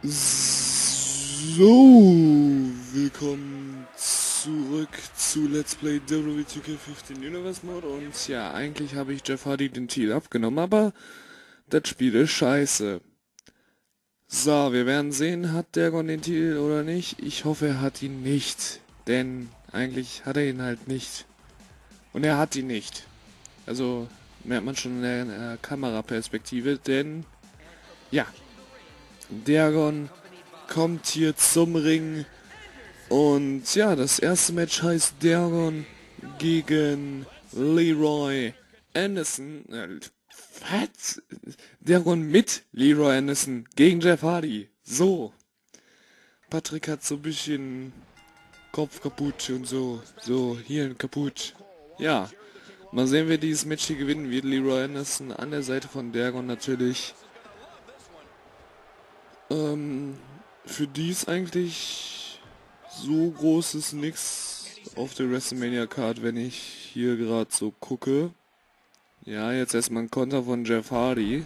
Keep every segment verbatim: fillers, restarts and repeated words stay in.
So, willkommen zurück zu Let's Play W W E zwei K fünfzehn Universe Mode. Und ja, eigentlich habe ich Jeff Hardy den Titel abgenommen, aber das Spiel ist scheiße. So, wir werden sehen, hat Dagon den Titel oder nicht. Ich hoffe, er hat ihn nicht, denn eigentlich hat er ihn halt nicht. Und er hat ihn nicht. Also, merkt man schon in der, in der Kameraperspektive, denn ja, Dagon kommt hier zum Ring und ja, das erste Match heißt Dagon gegen Leroy Anderson. Äh, was? Dagon mit Leroy Anderson gegen Jeff Hardy. So. Patrick hat so ein bisschen Kopf kaputt und so. So, hier kaputt. Ja. Mal sehen, wer dieses Match hier gewinnen wird. Leroy Anderson an der Seite von Dagon natürlich. Ähm, für die ist eigentlich so großes nix auf der WrestleMania Card, wenn ich hier gerade so gucke. Ja, jetzt erstmal ein Konter von Jeff Hardy.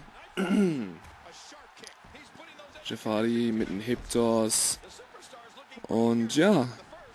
Jeff Hardy mit einem Hip Toss. Und ja.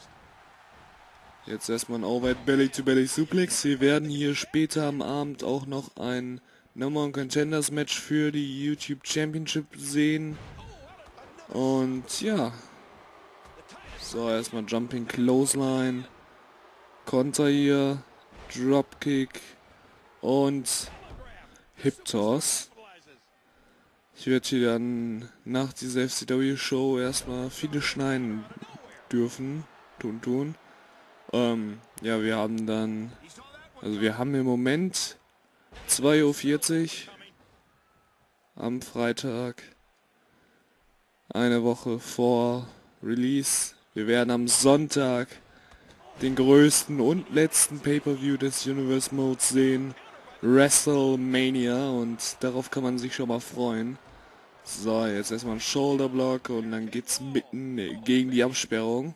Jetzt erstmal ein Overhead Belly to Belly Suplex. Wir werden hier später am Abend auch noch ein Number One Contenders Match für die YouTube Championship sehen. Und ja. So, erstmal Jumping Clothesline. Konter hier. Dropkick. Und Hip Toss. Ich werde hier dann nach dieser F C W Show erstmal viele schneiden dürfen. Tun, tun. Ähm, ja, wir haben dann. Also, wir haben im Moment zwei Uhr vierzig am Freitag. Eine Woche vor Release. Wir werden am Sonntag den größten und letzten Pay-Per-View des Universe Modes sehen. WrestleMania. Und darauf kann man sich schon mal freuen. So, jetzt erstmal ein Shoulder Block und dann geht's mitten gegen die Absperrung.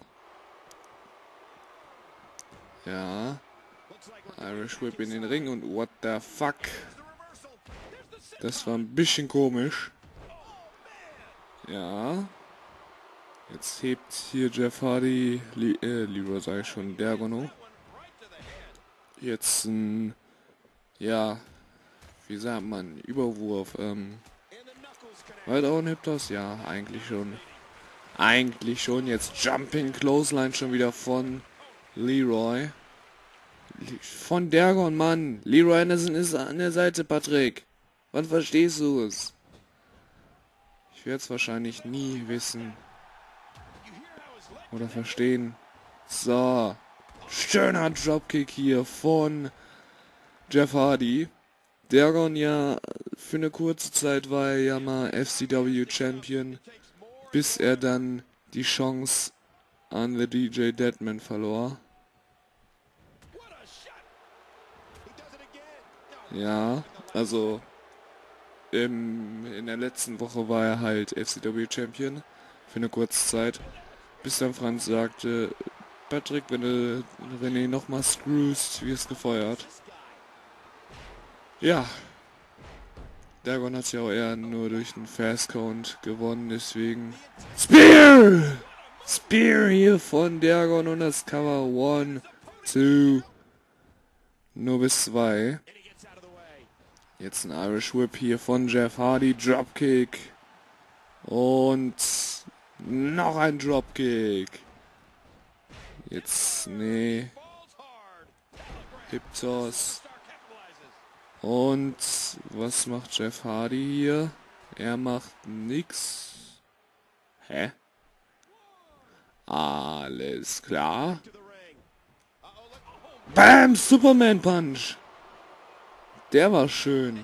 Ja. Irish Whip in den Ring und what the fuck. Das war ein bisschen komisch. Ja. Jetzt hebt hier Jeff Hardy, Le äh, Leroy sag ich schon, Dagon. Jetzt ein, ja, wie sagt man, Überwurf, ähm, war das auch ein Hip Toss? Ja, eigentlich schon. Eigentlich schon, jetzt Jumping Clothesline schon wieder von Leroy. Von Dagon, Mann. Leroy Anderson ist an der Seite, Patrick. Wann verstehst du es? Ich werde es wahrscheinlich nie wissen. Oder verstehen. So. Schöner Dropkick hier von Jeff Hardy. Dagon ja, für eine kurze Zeit war er ja mal F C W Champion. Bis er dann die Chance an The D J Deadman verlor. Ja, also im, in der letzten Woche war er halt F C W Champion für eine kurze Zeit, bis dann Franz sagte, Patrick, wenn du René nochmal screwst, wirst gefeuert. Ja, Dagon hat ja auch eher nur durch den Fast Count gewonnen, deswegen Spear! Spear hier von Dagon und das Cover one, two, nur bis zwei. Jetzt ein Irish Whip hier von Jeff Hardy, Dropkick. Und noch ein Dropkick. Jetzt, nee. Hip Toss. Und was macht Jeff Hardy hier? Er macht nix. Hä? Alles klar. Bam! Superman Punch! Der war schön.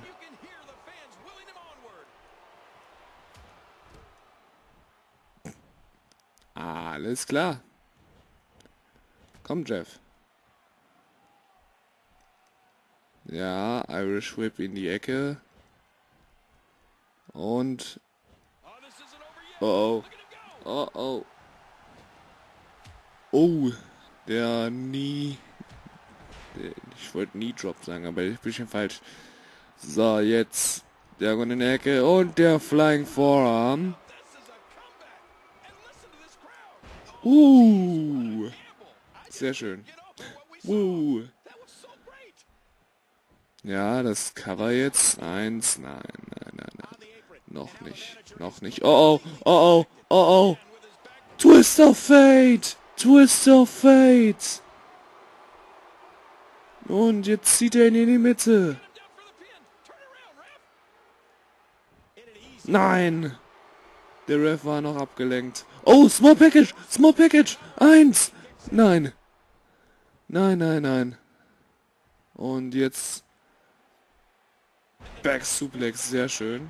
Alles klar. Komm, Jeff. Ja, Irish Whip in die Ecke. Und... Oh, oh. Oh, oh. Oh, der nie... Ich wollte nie Drop sagen, aber ich bin ein bisschen falsch. So, jetzt Dagon in der Ecke und der Flying Forearm. Uh. Sehr schön. Uh. Ja, das Cover jetzt. Eins. Nein, nein, nein, nein. Noch nicht. Noch nicht. Oh, oh, oh, oh, oh, oh. Twist of Fate. Twist of Fate. Und jetzt zieht er ihn in die Mitte. Nein. Der Ref war noch abgelenkt. Oh, Small Package. Small Package. Eins. Nein. Nein, nein, nein. Und jetzt Back Suplex, sehr schön.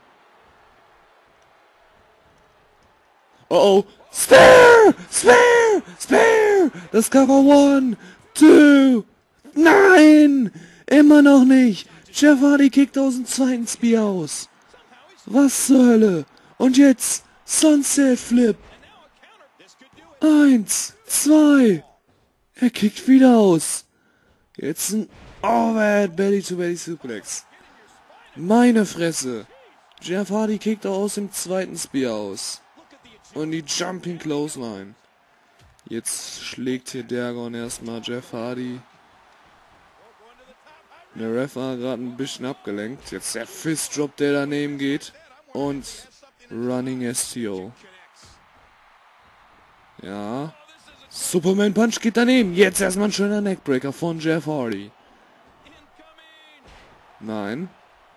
Oh oh, Spear! Spear! Spear! Das Cover one, two, nein! Immer noch nicht! Jeff Hardy kickt aus dem zweiten Spear aus. Was zur Hölle? Und jetzt Sunset Flip. Eins, zwei. Er kickt wieder aus. Jetzt ein Overhead Belly to Belly Suplex. Meine Fresse. Jeff Hardy kickt auch aus dem zweiten Spear aus. Und die Jumping Clothesline. Jetzt schlägt hier Dagon erstmal Jeff Hardy. Der Ref war gerade ein bisschen abgelenkt. Jetzt der Fist Drop, der daneben geht. Und Running S T O. Ja. Superman Punch geht daneben. Jetzt erstmal ein schöner Neckbreaker von Jeff Hardy. Nein.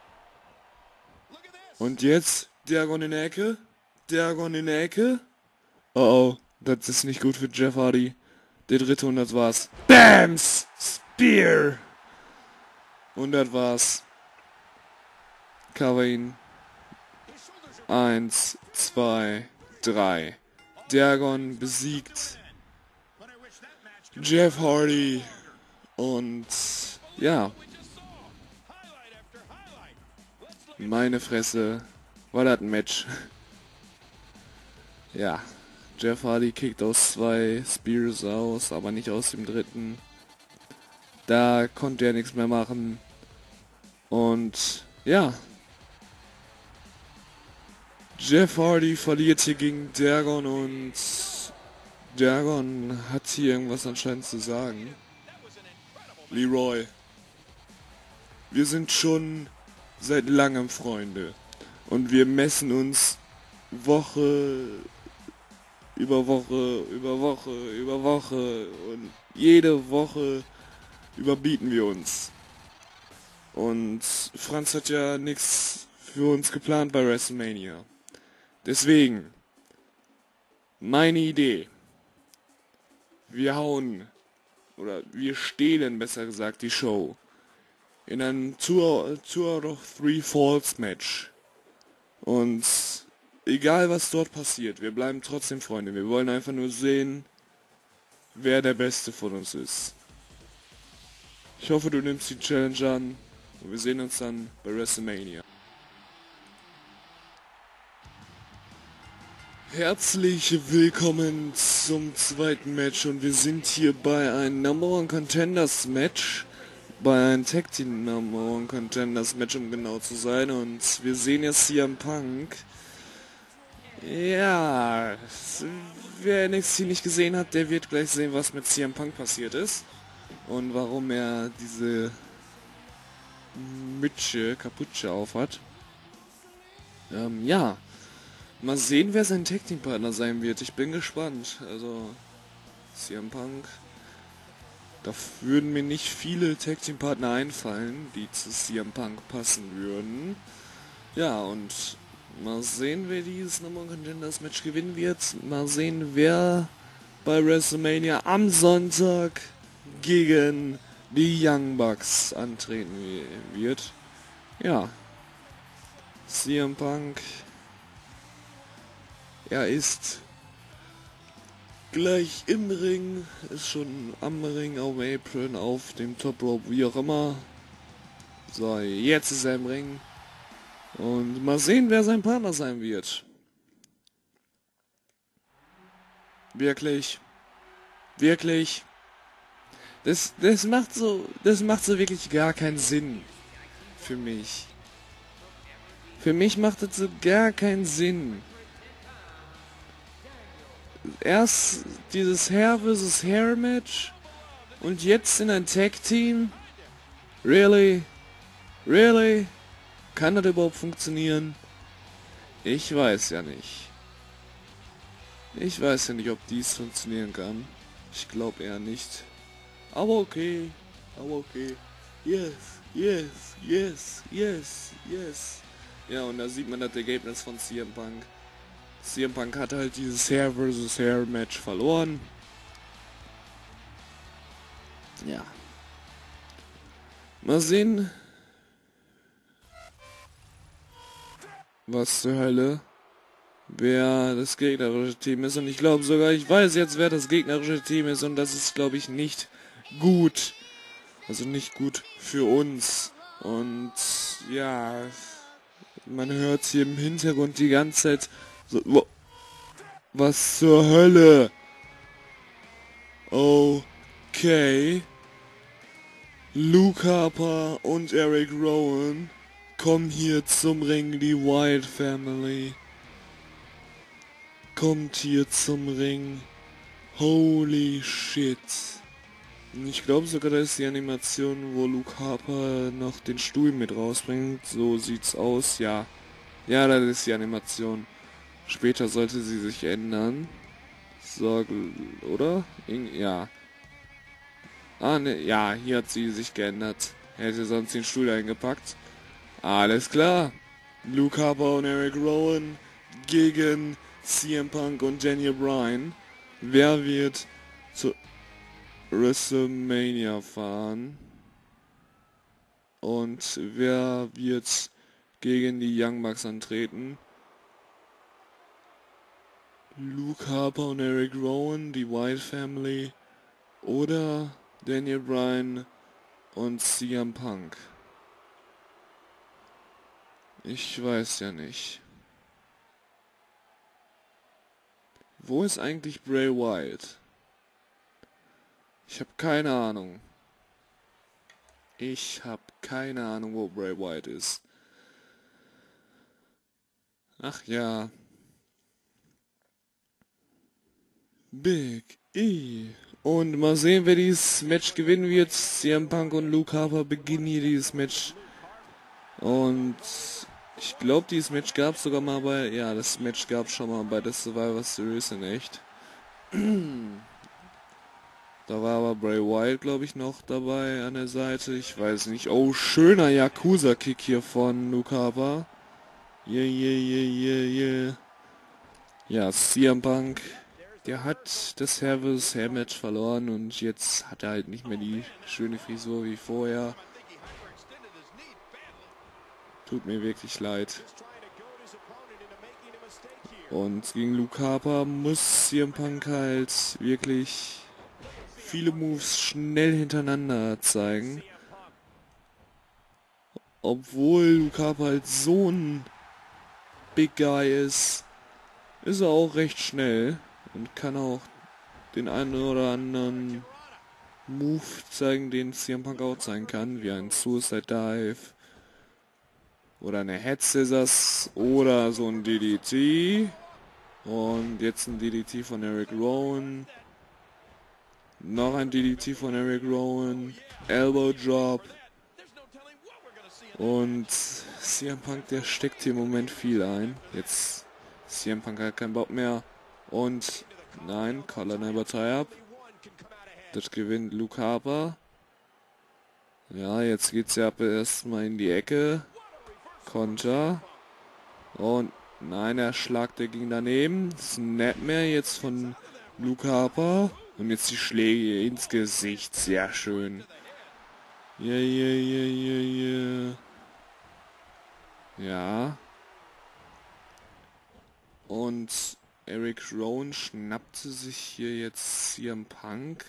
Und jetzt Dagon in der Ecke. Dagon in der Ecke. Oh oh, das ist nicht gut für Jeff Hardy. Der dritte und das war's. Bams! Spear! Und das war's. Cover ihn. Eins, zwei, drei. Dagon besiegt Jeff Hardy. Und ja. Meine Fresse. War das ein Match. Ja. Jeff Hardy kickt aus zwei Spears aus, aber nicht aus dem dritten. Da konnte er nichts mehr machen. Und ja. Jeff Hardy verliert hier gegen Dagon und Dagon hat hier irgendwas anscheinend zu sagen. Leroy, wir sind schon seit langem Freunde und wir messen uns Woche über Woche, über Woche, über Woche und jede Woche überbieten wir uns. Und Franz hat ja nichts für uns geplant bei WrestleMania. Deswegen, meine Idee, wir hauen, oder wir stehlen besser gesagt die Show in ein two out of three Falls Match. Und egal was dort passiert, wir bleiben trotzdem Freunde. Wir wollen einfach nur sehen, wer der Beste von uns ist. Ich hoffe, du nimmst die Challenge an und wir sehen uns dann bei WrestleMania. Herzlich willkommen zum zweiten Match und wir sind hier bei einem Number One Contenders Match, bei einem Tag Team Number One Contenders Match, um genau zu sein, und wir sehen jetzt C M Punk. Ja, wer N X T nicht gesehen hat, der wird gleich sehen, was mit C M Punk passiert ist und warum er diese Mütze, Kapuze aufhat. Ähm, ja. Mal sehen, wer sein Tag Team Partner sein wird. Ich bin gespannt. Also C M Punk. Da würden mir nicht viele Tag Team Partner einfallen, die zu C M Punk passen würden. Ja, und mal sehen, wer dieses Number One Contenders Match gewinnen wird. Mal sehen, wer bei WrestleMania am Sonntag gegen die Young Bucks antreten wird. Ja. C M Punk. Er ist gleich im Ring, ist schon am Ring, auf dem Apron, auf dem Top Rope, wie auch immer. So, jetzt ist er im Ring. Und mal sehen, wer sein Partner sein wird. Wirklich. Wirklich. Das, das macht so, das macht so wirklich gar keinen Sinn. Für mich. Für mich macht das so gar keinen Sinn. erst dieses Hair versus Hair Match und jetzt in ein Tag Team? Really? Really? Kann das überhaupt funktionieren? Ich weiß ja nicht. Ich weiß ja nicht, ob dies funktionieren kann. Ich glaube eher nicht. Aber okay. Aber okay. Yes, yes, yes, yes, yes. Ja, und da sieht man das Ergebnis von C M Punk. C M Punk hat halt dieses Hair versus Hair Match verloren. Ja. Mal sehen, was zur Hölle, wer das gegnerische Team ist. Und ich glaube sogar, ich weiß jetzt, wer das gegnerische Team ist. Und das ist, glaube ich, nicht gut. Also nicht gut für uns. Und ja, man hört hier im Hintergrund die ganze Zeit so, was zur Hölle? Okay. Luke Harper und Eric Rowan kommen hier zum Ring, die Wyatt Family kommt hier zum Ring. Holy shit. Ich glaube sogar, da ist die Animation, wo Luke Harper noch den Stuhl mit rausbringt. So sieht's aus, ja. Ja, das ist die Animation. Später sollte sie sich ändern. So, oder? Ja. Ah, ne, ja, hier hat sie sich geändert. Hätte sonst den Stuhl eingepackt. Alles klar. Luke Harper und Eric Rowan gegen C M Punk und Daniel Bryan. Wer wird zu WrestleMania fahren? Und wer wird gegen die Young Bucks antreten? Luke Harper und Eric Rowan, die Wyatt Family, oder Daniel Bryan und C M Punk? Ich weiß ja nicht. Wo ist eigentlich Bray Wyatt? Ich habe keine Ahnung. Ich habe keine Ahnung, wo Bray Wyatt ist. Ach ja. Big E. Und mal sehen, wer dieses Match gewinnen wird. C M Punk und Luke Harper beginnen hier dieses Match. Und ich glaube, dieses Match gab es sogar mal bei... Ja, das Match gab es schon mal bei der Survivor Series in echt. Da war aber Bray Wyatt, glaube ich, noch dabei an der Seite. Ich weiß nicht. Oh, schöner Yakuza-Kick hier von Luke Harper. Yeah, yeah, yeah, yeah, yeah. Ja, C M Punk, der hat das Hair versus Hair Match verloren und jetzt hat er halt nicht mehr die schöne Frisur wie vorher. Tut mir wirklich leid. Und gegen Luke Harper muss C M Punk halt wirklich viele Moves schnell hintereinander zeigen. Obwohl Luke Harper halt so ein Big Guy ist, ist er auch recht schnell und kann auch den einen oder anderen Move zeigen, den C M Punk auch zeigen kann, wie ein Suicide Dive oder eine Head Scissors oder so ein D D T. Und jetzt ein D D T von Eric Rowan. Noch ein D D T von Eric Rowan. Elbow Drop. Und C M Punk, der steckt hier im Moment viel ein. Jetzt C M Punk hat keinen Bock mehr. Und nein, Collar Never Tie Up. Das gewinnt Luke Harper. Ja, jetzt geht's ja erstmal in die Ecke. Konter. Und nein, der Schlag, der ging daneben. Snapmare jetzt von Luke Harper. Und jetzt die Schläge ins Gesicht. Sehr schön. Yeah, yeah, yeah, yeah, yeah. Ja. Und Eric Rowan schnappte sich hier jetzt C M Punk.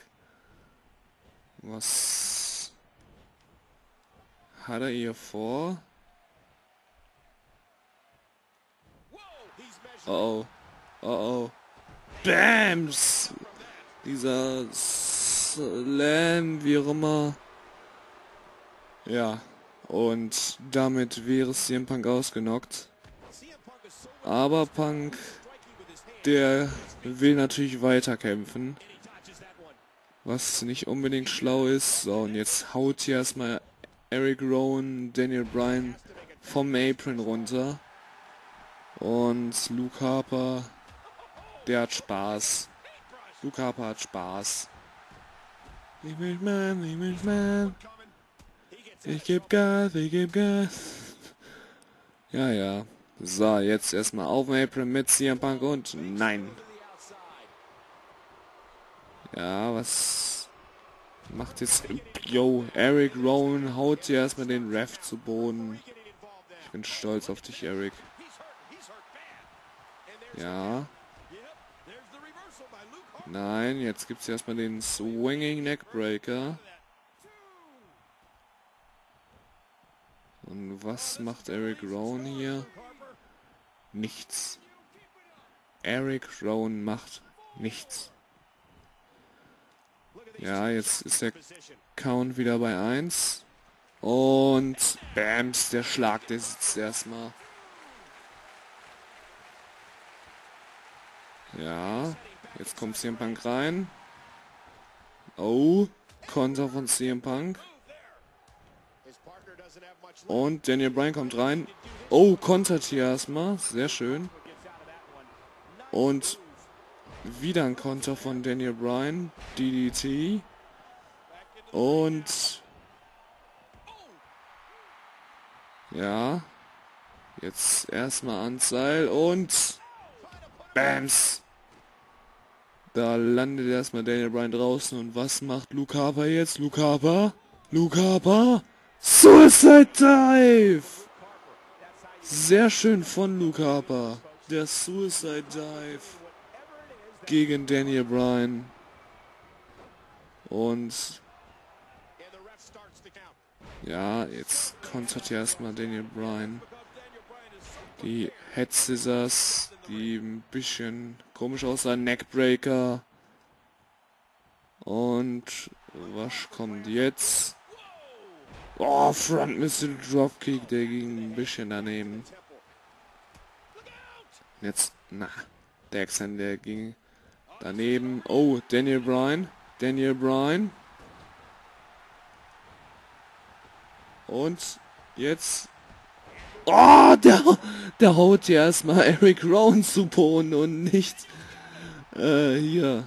Was hat er hier vor? Oh oh. Oh oh. Bams! Dieser Slam, wie auch immer. Ja. Und damit wäre C M Punk ausgenockt. Aber Punk der will natürlich weiterkämpfen. Was nicht unbedingt schlau ist. So, und jetzt haut hier erstmal Eric Rowan, Daniel Bryan vom Apron runter. Und Luke Harper, der hat Spaß. Luke Harper hat Spaß. Ich bin man, ich bin man. Ich geb Gas, ich geb Gas. Ja, ja. So, jetzt erstmal auf dem Apron mit C M Punk und nein. Ja, was macht jetzt... Yo, Eric Rowan haut hier erstmal den Ref zu Boden. Ich bin stolz auf dich, Eric. Ja. Nein, jetzt gibt es erstmal den Swinging Neckbreaker. Und was macht Eric Rowan hier? Nichts. Eric Rowan macht nichts. Ja, jetzt ist der Count wieder bei eins. Und Bams, der Schlag, der sitzt erstmal. Ja, jetzt kommt C M Punk rein. Oh, Konter von C M Punk. Und Daniel Bryan kommt rein. Oh, kontert hier erstmal. Sehr schön. Und wieder ein Konter von Daniel Bryan. D D T. Und... Ja. Jetzt erstmal ans Seil und... Bams. Da landet erstmal Daniel Bryan draußen. Und was macht Luke Harper jetzt? Luke Harper? Luke Harper? Suicide Dive! Sehr schön von Luke Harper. Der Suicide Dive gegen Daniel Bryan. Und ja, jetzt kontert ja erstmal Daniel Bryan. Die Head Scissors, die ein bisschen komisch aussahen, Neckbreaker. Und was kommt jetzt? Oh, Front Missile Dropkick, der ging ein bisschen daneben. Jetzt, na, der Accent, der ging daneben. Oh, Daniel Bryan, Daniel Bryan. Und jetzt... Oh, der, der haut hier erstmal Eric Rowan zu Boden und nicht... Äh, hier.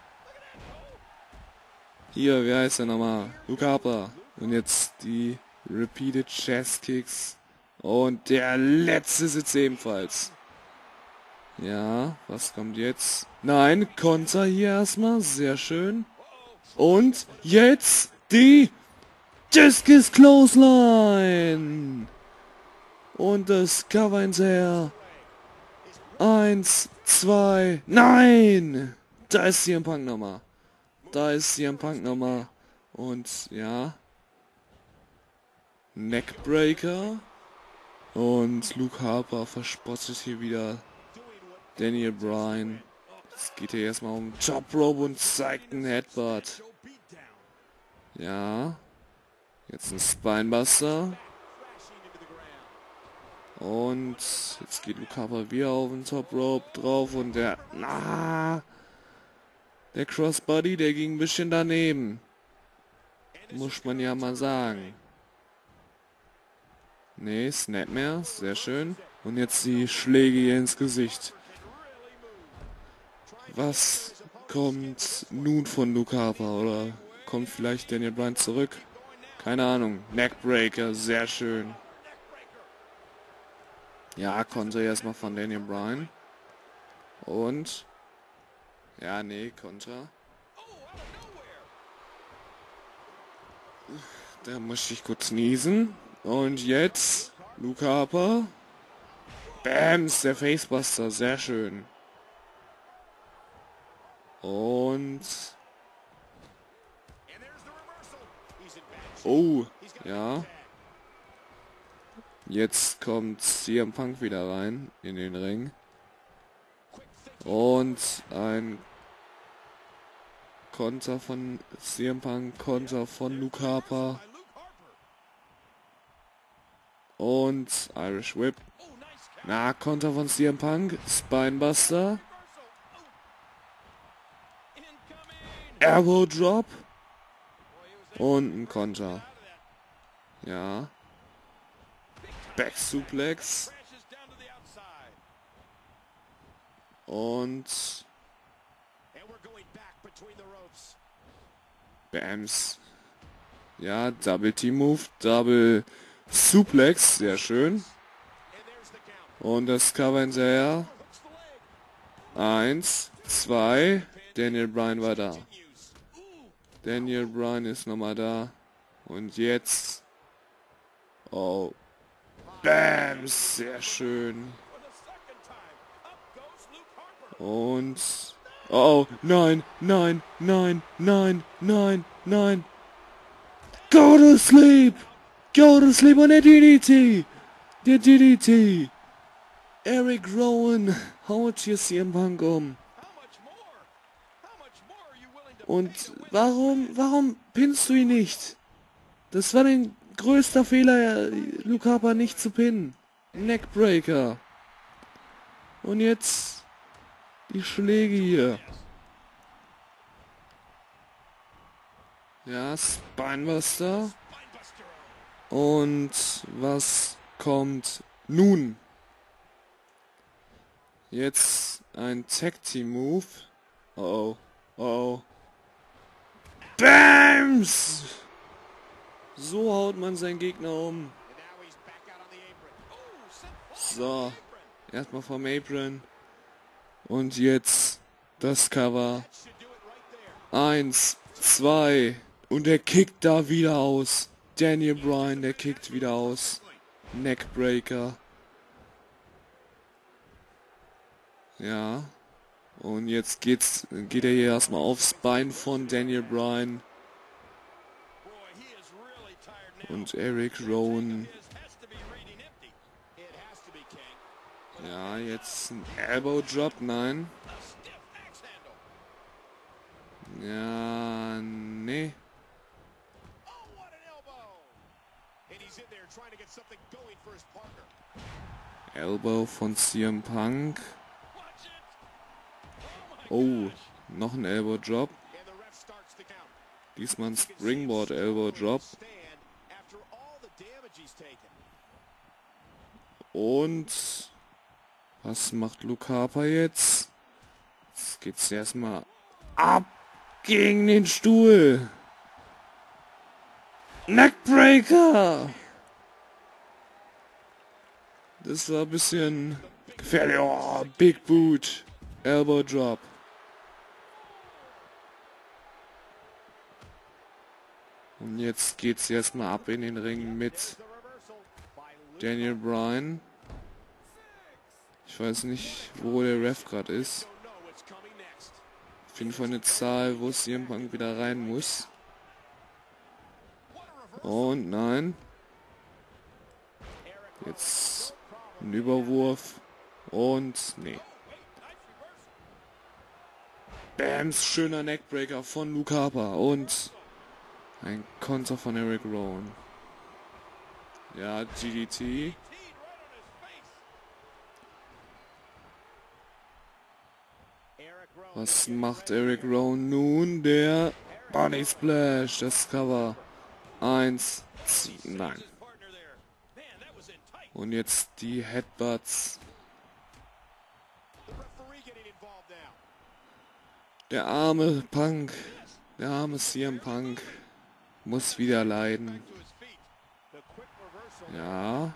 Hier, wie heißt der nochmal? Luke Harper. Und jetzt die Repeated Chest Kicks. Und der letzte sitzt ebenfalls. Ja, was kommt jetzt? Nein, Konter hier erstmal. Sehr schön. Und jetzt die Discus Clothesline. Und das Cover hinterher. Eins, zwei, nein! Da ist C M Punk nochmal. Da ist C M Punk nochmal. Und ja. Neckbreaker. Und Luke Harper verspottet hier wieder Daniel Bryan. Es geht hier erstmal um Top Rope und zeigt einen Headbutt. Ja. Jetzt ein Spinebuster. Und jetzt geht Luke Harper wieder auf den Top Rope drauf und der... Ah, der Crossbody, der ging ein bisschen daneben. Muss man ja mal sagen. Nee, Snapmare, sehr schön. Und jetzt die Schläge hier ins Gesicht. Was kommt nun von Luke Harper? Oder kommt vielleicht Daniel Bryan zurück? Keine Ahnung. Neckbreaker, sehr schön. Ja, Konter erstmal von Daniel Bryan. Und... Ja, nee, Konter. Da musste ich kurz niesen. Und jetzt Luke Harper. Bams, der Facebuster, sehr schön. Und... Oh, ja. Jetzt kommt C M Punk wieder rein in den Ring. Und ein Konter von C M Punk, Konter von Luke Harper. Und Irish Whip. Na, Konter von C M Punk, Spinebuster. Elbow Drop. Und ein Konter. Ja. Back Suplex. Und Bams. Ja, Double Team Move, Double Suplex, sehr schön. Und das Cover hinterher. Eins, zwei. Daniel Bryan war da. Daniel Bryan ist nochmal da. Und jetzt. Oh. Bams, sehr schön. Und... Oh, nein, nein, nein, nein, nein, nein. Go to sleep! Go to sleep on der D D T! Der D D T! Eric Rowan haut hier C M Punk um. Und warum, warum pinnst du ihn nicht? Das war dein größter Fehler, Luke Harper nicht zu pinnen. Neckbreaker. Und jetzt die Schläge hier. Ja, Spinebuster. Und was kommt nun? Jetzt ein Tag Team Move. Oh, oh, oh. Bams! So haut man seinen Gegner um. So, erstmal vom Apron. Und jetzt das Cover. Eins, zwei. Und er kickt da wieder aus. Daniel Bryan, der kickt wieder aus. Neckbreaker. Ja. Und jetzt geht's, geht er hier erstmal aufs Bein von Daniel Bryan. Und Eric Rowan. Ja, jetzt ein Elbow Drop, nein. Ja, nee. Elbow von C M Punk. Oh, noch ein Elbow Drop. Diesmal ein Springboard Elbow Drop. Und was macht Luke Harper jetzt? Jetzt geht's erstmal ab gegen den Stuhl. Neckbreaker! Das war ein bisschen gefährlich. Oh, Big Boot. Elbow Drop. Und jetzt geht's erstmal ab in den Ring mit Daniel Bryan. Ich weiß nicht, wo der Ref gerade ist. Auf jeden Fall eine Zahl, wo C M Punk wieder rein muss. Und nein. Jetzt ein Überwurf. Und nee. Bams, schöner Neckbreaker von Luke Harper. Und ein Konter von Eric Rowan. Ja, G D T. Was macht Eric Rowan nun? Der Body Splash, das Cover. Eins, sieben, nein. Und jetzt die Headbutts. Der arme Punk, der arme C M Punk muss wieder leiden. Ja.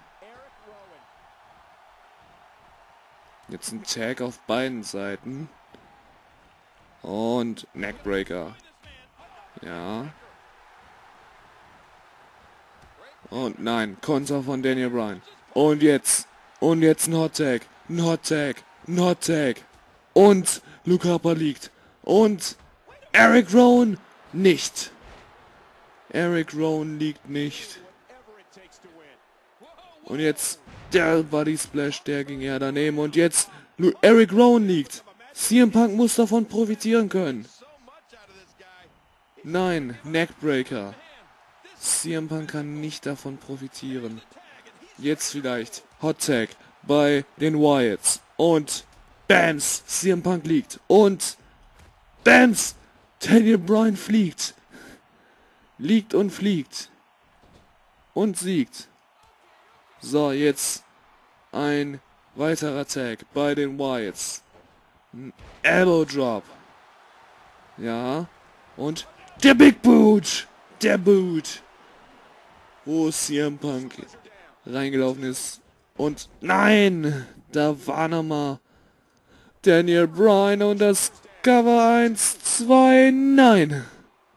Jetzt ein Tag auf beiden Seiten. Und Neckbreaker. Ja. Und nein, Konter von Daniel Bryan. Und jetzt. Und jetzt ein Hot Tag. Ein Hot Tag. Ein Hot Tag. Und Luke Harper liegt. Und Eric Rowan nicht. Eric Rowan liegt nicht. Und jetzt der Body Splash, der ging eher daneben. Und jetzt Lu Eric Rowan liegt. C M Punk muss davon profitieren können. Nein, Neckbreaker. C M Punk kann nicht davon profitieren. Jetzt vielleicht Hot Tag bei den Wyatts. Und Bams, C M Punk liegt. Und Bams, Daniel Bryan fliegt. Liegt und fliegt. Und siegt. So, jetzt ein weiterer Tag bei den Wyatts. Ein Elbow Drop. Ja. Und der Big Boot. Der Boot. Wo C M Punk reingelaufen ist. Und nein. Da war nochmal Daniel Bryan und das Cover eins, zwei, nein.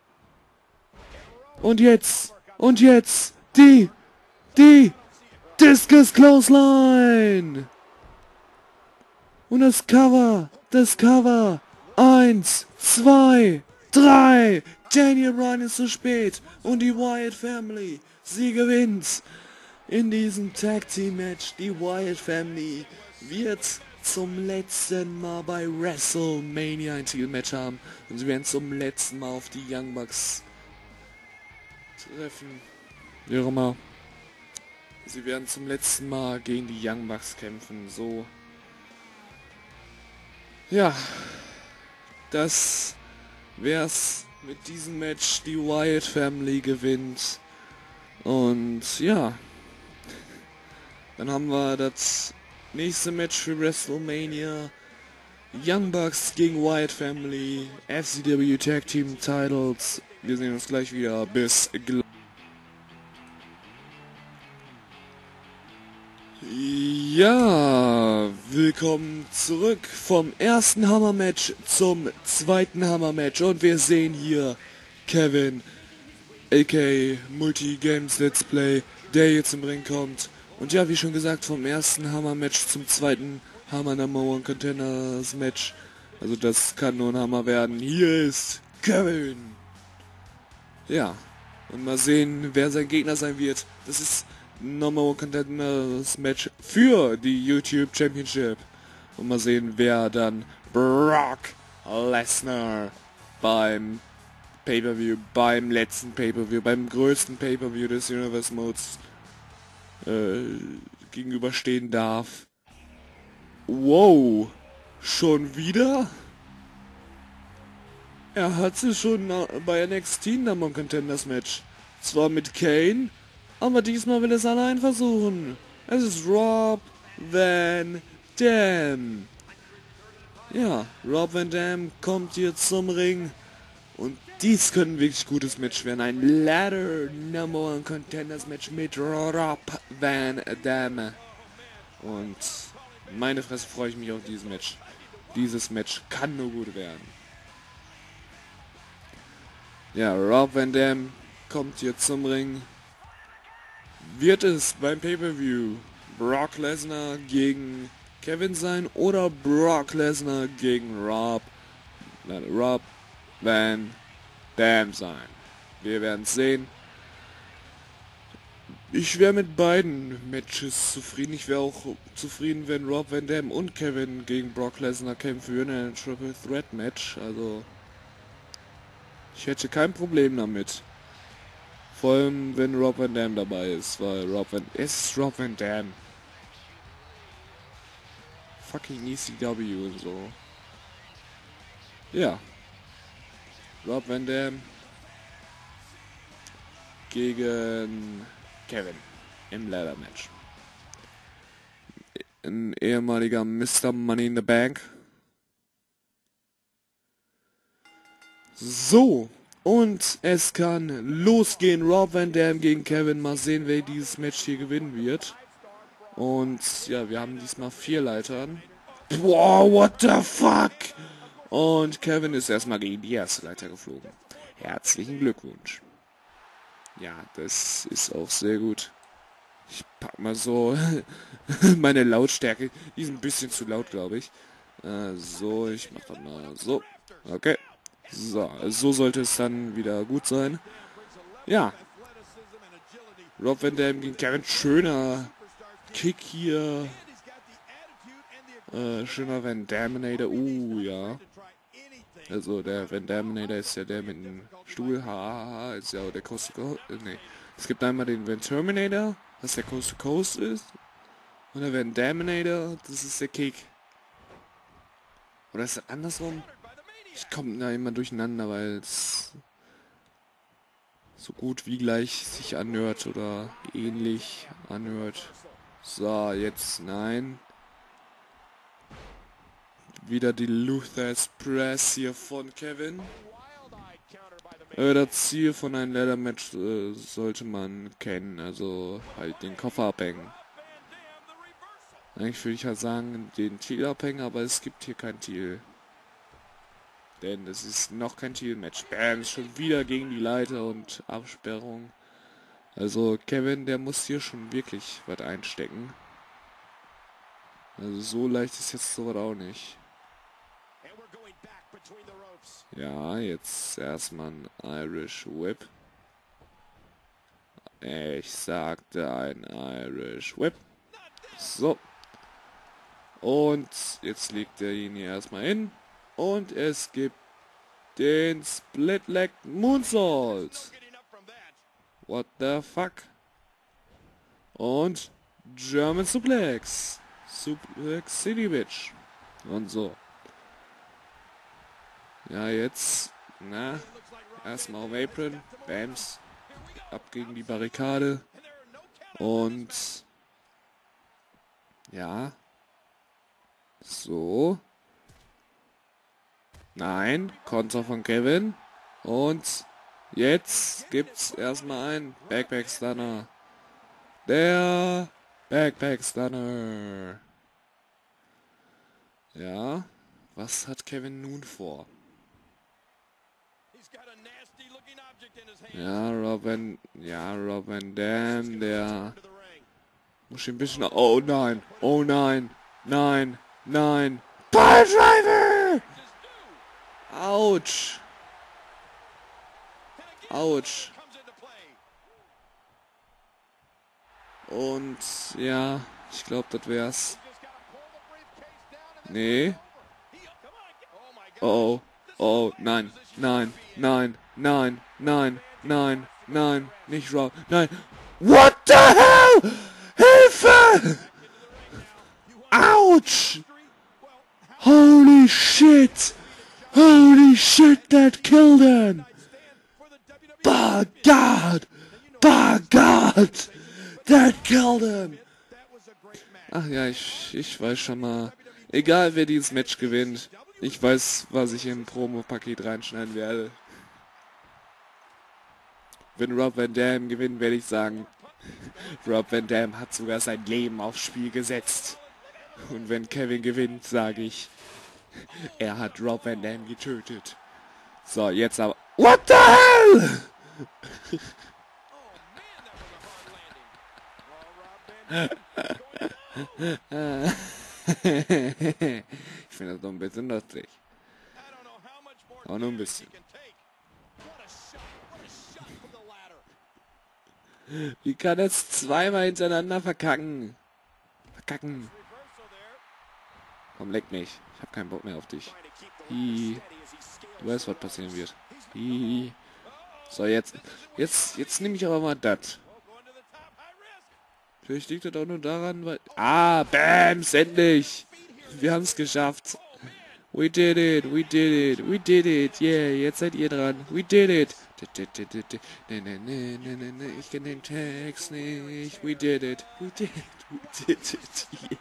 Und jetzt. Und jetzt. Die. Die. Discus Clothesline. Und das Cover. Das Cover. Eins, zwei, drei. Daniel Bryan ist zu spät. Und die Wyatt Family. Sie gewinnt. In diesem Tag Team Match. Die Wyatt Family wird zum letzten Mal bei WrestleMania ein Titelmatch haben. Und sie werden zum letzten Mal auf die Young Bucks treffen. Wie auch immer. Sie werden zum letzten Mal gegen die Young Bucks kämpfen. So. Ja. Das wär's mit diesem Match. Die Wyatt Family gewinnt. Und ja. Dann haben wir das nächste Match für WrestleMania. Young Bucks gegen Wyatt Family. F C W Tag Team Titles. Wir sehen uns gleich wieder. Bis gleich. Ja, willkommen zurück vom ersten Hammer-Match zum zweiten Hammer-Match. Und wir sehen hier Kevin, aka Multi-Games Let's Play, der jetzt im Ring kommt. Und ja, wie schon gesagt, vom ersten Hammer-Match zum zweiten Hammer Number One Contenders Match. Also das kann nur ein Hammer werden. Hier ist Kevin. Ja, und mal sehen, wer sein Gegner sein wird. Das ist Number One Contenders Match für die YouTube Championship. Und mal sehen, wer dann Brock Lesnar beim Pay-Per-View, beim letzten Pay-Per-View, beim größten Pay-Per-View des Universe Modes äh, gegenüberstehen darf. Wow, schon wieder? Er hatte schon bei N X T Number One Contenders Match. Zwar mit Kane, aber diesmal will es allein versuchen. Es ist Rob Van Dam. Ja, Rob Van Dam kommt hier zum Ring. Und dies könnte ein wirklich gutes Match werden. Ein Ladder Number One Contenders Match mit Rob Van Dam. Und meine Fresse, freue ich mich auf dieses Match. Dieses Match kann nur gut werden. Ja, Rob Van Dam kommt hier zum Ring. Wird es beim Pay-Per-View Brock Lesnar gegen Kevin sein oder Brock Lesnar gegen Rob, nein, Rob Van Dam sein? Wir werden es sehen. Ich wäre mit beiden Matches zufrieden. Ich wäre auch zufrieden, wenn Rob Van Dam und Kevin gegen Brock Lesnar kämpfen würden in einem Triple Threat Match. Also ich hätte kein Problem damit. Vor allem, wenn Rob Van Dam dabei ist, weil Rob Van... Es ist Rob Van Dam. Fucking E C W und so. Ja. Rob Van Dam gegen Kevin im Ladder Match. Ein ehemaliger Mister Money in the Bank. So. Und es kann losgehen. Rob Van Dam gegen Kevin. Mal sehen, wer dieses Match hier gewinnen wird. Und ja, wir haben diesmal vier Leitern. Boah, what the fuck? Und Kevin ist erstmal gegen die erste Leiter geflogen. Herzlichen Glückwunsch. Ja, das ist auch sehr gut. Ich pack mal so meine Lautstärke. Die ist ein bisschen zu laut, glaube ich. Äh, so, ich mach das mal so. Okay. So, so sollte es dann wieder gut sein. Ja. Rob Van Dam gegen Kevin. Schöner Kick hier. Äh, schöner Van Daminator. Uh, ja. Also der Van Daminator ist ja der mit dem Stuhl. Hahaha. Ist ja auch der Coast to Coast. Äh, nee. Es gibt einmal den Van Terminator, was der Coast to Coast ist. Und der Van Daminator, das ist der Kick. Oder ist das andersrum? Ich komme da immer durcheinander, weil es so gut wie gleich sich anhört oder ähnlich anhört. So, jetzt nein. Wieder die Luther's Press hier von Kevin. Äh, das Ziel von einem Leather-Match äh, sollte man kennen, also halt den Koffer abhängen. Eigentlich würde ich halt sagen, den Titel abhängen, aber es gibt hier kein Titel. Denn es ist noch kein Titelmatch. Bam, schon wieder gegen die Leiter und Absperrung. Also Kevin, der muss hier schon wirklich was einstecken. Also so leicht ist jetzt sowas auch nicht. Ja, jetzt erstmal ein Irish Whip. Ich sagte ein Irish Whip. So. Und jetzt legt er ihn hier erstmal hin. Und es gibt den Split Leg Moonsault. What the fuck? Und German Suplex. Suplex City Bitch. Und so. Ja, jetzt. Na. Erstmal auf Apron. Bams. Ab gegen die Barrikade. Und. Ja. So. Nein. Konter von Kevin. Und. Jetzt gibt's erstmal einen Backpack Stunner. Der Backpack Stunner. Ja. Was hat Kevin nun vor? Ja, Robin. Ja, Robin Dam, der muss ein bisschen. Oh nein. Oh nein. Nein. Nein. Piledriver! Autsch. Autsch. Und ja, ich glaube, das wär's. Nee. Oh, oh, nein, nein, nein, nein, nein, nein, nein, nicht Rob, nein. What the hell? Hilfe! Ouch! Holy shit! Holy shit, that killed him! By God! By God! That killed him! Ach ja, ich, ich weiß schon mal. Egal wer dieses Match gewinnt, ich weiß, was ich im Promo-Paket reinschneiden werde. Wenn Rob Van Dam gewinnt, werde ich sagen, Rob Van Dam hat sogar sein Leben aufs Spiel gesetzt. Und wenn Kevin gewinnt, sage ich, er hat Rob Van Dam getötet. So, jetzt aber... What the hell? Ich finde das doch ein bisschen lustig. Auch nur ein bisschen. Wie kann es zweimal hintereinander verkacken? Verkacken. Komm, leck mich. Ich hab keinen Bock mehr auf dich. Hi. Du weißt, was passieren wird. Hi. So, jetzt. Jetzt, jetzt nehme ich aber mal das. Vielleicht liegt das auch nur daran, weil... Ah, Bams, endlich! Wir haben es geschafft. We did it, we did it, we did it. Yeah, jetzt seid ihr dran. We did it. Ich kenne den Text nicht. We did it, we did it, we did it. Yeah.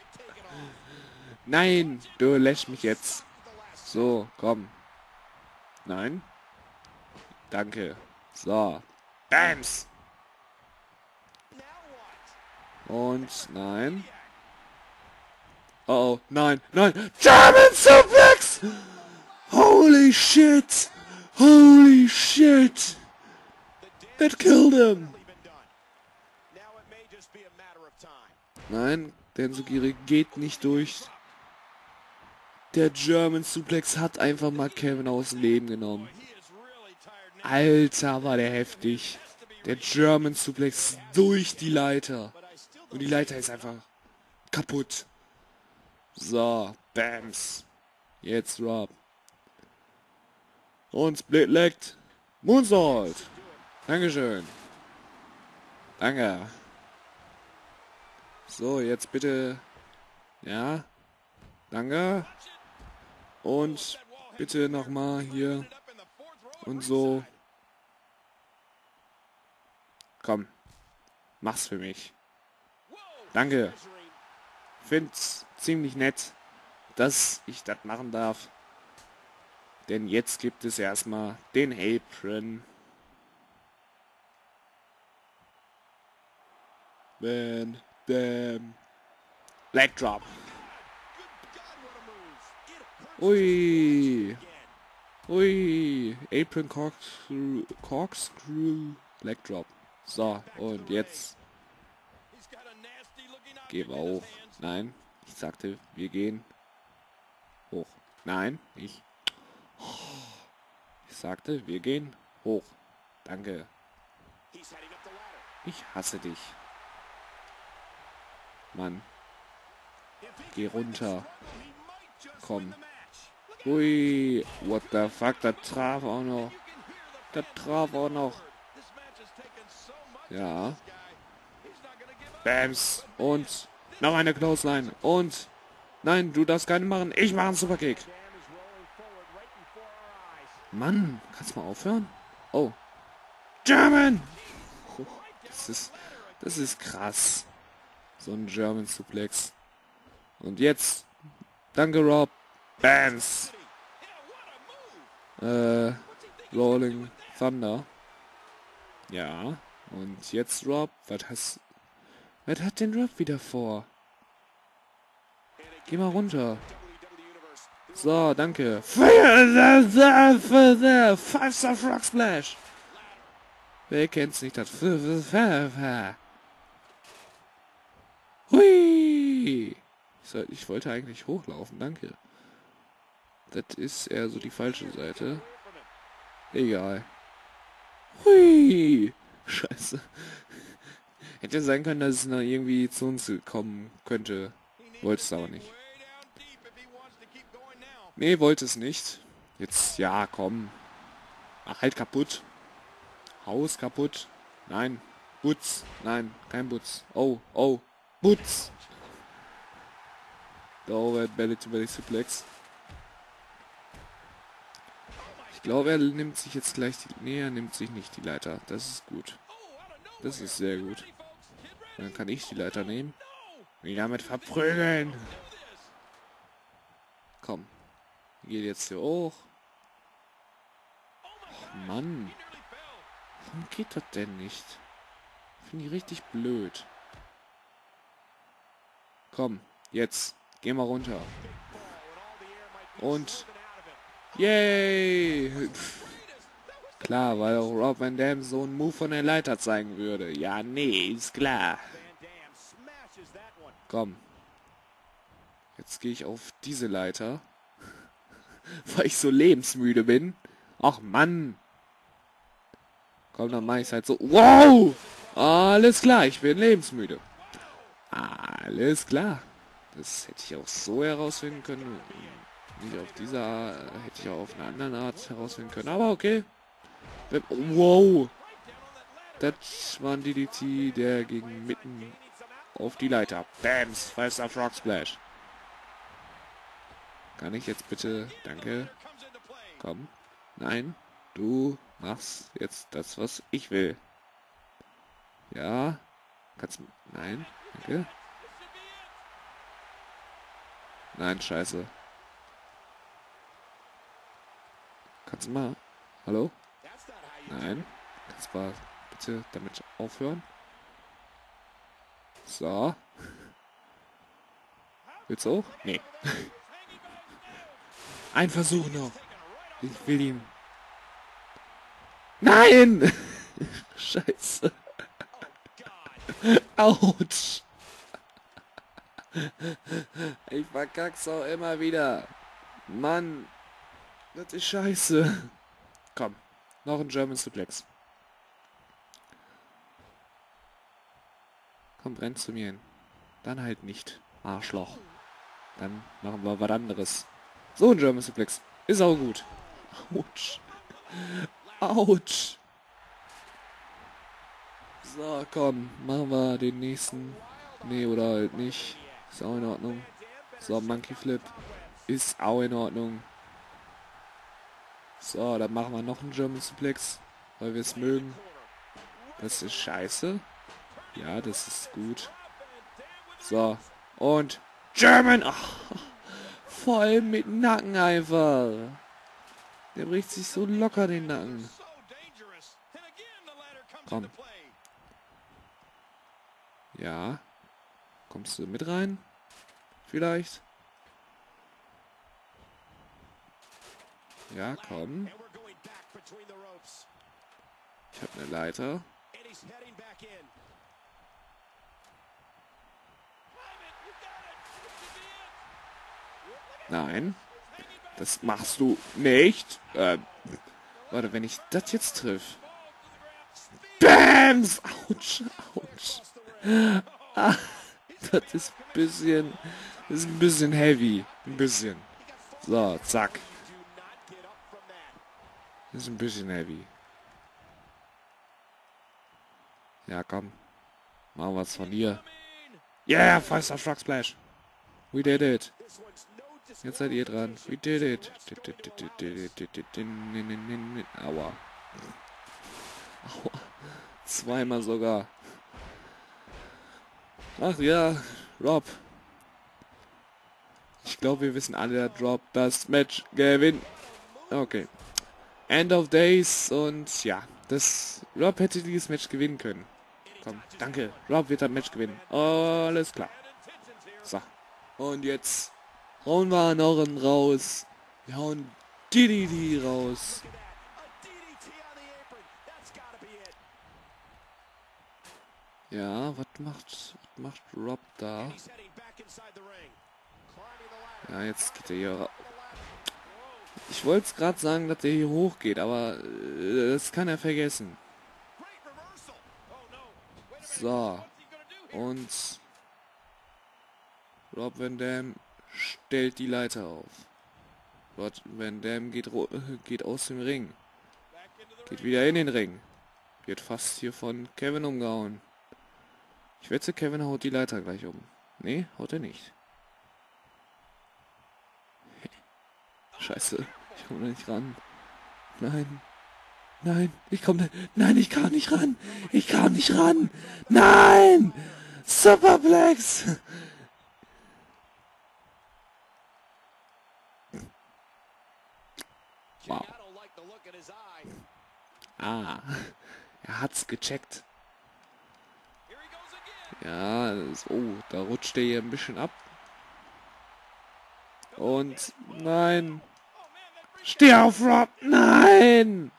Nein, du lässt mich jetzt. So, komm. Nein. Danke. So. Bams! Und nein. Oh, oh, nein, nein. German Suplex! Holy shit! Holy shit! That killed him! Nein, der Enzugiri geht nicht durch. Der German Suplex hat einfach mal Kevin aus dem Leben genommen. Alter, war der heftig. Der German Suplex durch die Leiter. Und die Leiter ist einfach kaputt. So, Bams. Jetzt Rob. Und Split Legged Moonsault. Dankeschön. Danke. So, jetzt bitte. Ja. Danke. Und Bitte nochmal hier. Und so. Komm. Mach's für mich. Danke. Find's ziemlich nett, dass ich das machen darf. Denn jetzt gibt es erstmal den Apron. Van Dam. Leg Drop. Ui. Ui. Apron Corkscrew. Corkscrew. Leg Drop. So, und jetzt. Gehen wir hoch. Nein. Ich sagte, wir gehen hoch. Nein, ich. Ich sagte, wir gehen hoch. Danke. Ich hasse dich. Mann. Geh runter. Komm. Ui. What the fuck? Das traf auch noch. Das traf auch noch. Ja. Bams. Und noch eine Clothesline. Und. Nein, du darfst keine machen. Ich mache einen Superkick. Mann, kannst du mal aufhören? Oh. German! Oh, das ist. Das ist krass. So ein German Suplex. Und jetzt. Danke, Rob. Bams. Äh. Rolling Thunder. Ja. Und jetzt Rob. Was hast. Was hat denn Rob wieder vor? Geh mal runter. So, danke. Five-Star Frog Splash. Wer kennt's nicht? Das. Hui. Ich, soll, ich wollte eigentlich hochlaufen, danke. Das ist eher so die falsche Seite. Egal. Hui. Scheiße. Hätte sein können, dass es noch irgendwie zu uns kommen könnte. Wollte es aber nicht. Nee, wollte es nicht. Jetzt, ja, komm. Ach, halt kaputt. Haus kaputt. Nein. Butz. Nein, kein Butz. Oh, oh. Butz. Der Overhead Belly to Belly Suplex. Ich glaube, er nimmt sich jetzt gleich die... Nee, er nimmt sich nicht die Leiter. Das ist gut. Das ist sehr gut. Dann kann ich die Leiter nehmen. Wieder mit verprügeln. Komm. Geht jetzt hier hoch. Oh Mann. Warum geht das denn nicht? Finde ich richtig blöd. Komm, jetzt. Geh mal runter. Und... Yay! Klar, weil auch Rob Van Dam so einen Move von der Leiter zeigen würde. Ja, nee, ist klar. Komm. Jetzt gehe ich auf diese Leiter. Weil ich so lebensmüde bin. Ach Mann. Komm, dann mache ich es halt so. Wow! Alles klar, ich bin lebensmüde. Alles klar. Das hätte ich auch so herausfinden können. Nicht auf dieser Art, hätte ich auch auf eine andere Art herausfinden können. Aber okay. Wow. Das war ein D D T, der ging mitten auf die Leiter. Bams. Five-Star Frog Splash. Kann ich jetzt bitte... Danke. Komm. Nein. Du machst jetzt das, was ich will. Ja. Kannst... Nein. Danke. Nein, scheiße. Kannst du mal... Hallo? Nein. Kannst du mal bitte damit aufhören? So. Willst du auch? Nee. Ein Versuch noch. Ich will ihn... Nein! Scheiße. Autsch. Ich verkack's auch immer wieder. Mann. Das ist scheiße. Komm. Noch ein German Suplex. Komm, brenn zu mir hin. Dann halt nicht. Arschloch. Dann machen wir was anderes. So ein German Suplex. Ist auch gut. Autsch. Autsch. So, komm. Machen wir den nächsten. Nee, oder halt nicht. Ist auch in Ordnung. So, Monkey Flip. Ist auch in Ordnung. So, dann machen wir noch einen German Suplex, weil wir es mögen. Das ist scheiße. Ja, das ist gut. So, und German. Ach, voll mit Nacken einfach. Der bricht sich so locker den Nacken. Komm. Ja. Kommst du mit rein? Vielleicht? Ja, komm. Ich habe eine Leiter. Nein. Das machst du nicht. Äh, warte, wenn ich das jetzt triff. Bams! Autsch, autsch. Ah, das ist ein bisschen... Das ist ein bisschen heavy. Ein bisschen. So, zack. Das ist ein bisschen heavy. Ja, komm. Machen wir was von hier. Yeah, Five-Star Frog Splash. We did it. Jetzt seid ihr dran. We did it. Aua. Aua. Zweimal sogar. Ach ja, Rob. Ich glaube, wir wissen alle, der Drop das Match gewinnt. Okay. End of Days und ja, das Rob hätte dieses Match gewinnen können. Komm, danke. Rob wird das Match gewinnen. Alles klar. So. Und jetzt hauen wir noch einen raus. Wir hauen D D T raus. Ja, was macht, was macht Rob da? Ja, jetzt geht er hier. Ich wollte es gerade sagen, dass der hier hochgeht, aber äh, das kann er vergessen. So. Und Rob Van Dam stellt die Leiter auf. Rob Van Dam geht, geht aus dem Ring. Geht wieder in den Ring. Wird fast hier von Kevin umgehauen. Ich wette, Kevin haut die Leiter gleich um. Nee, haut er nicht. Scheiße, ich komme da nicht ran. Nein. Nein, ich komme... Nein, ich kam nicht ran. Ich kam nicht ran. Nein! Superplex! Wow. Ah, er hat's gecheckt. Ja, das, oh, da rutscht er hier ein bisschen ab. Und nein. Steh auf, Rob. Nein!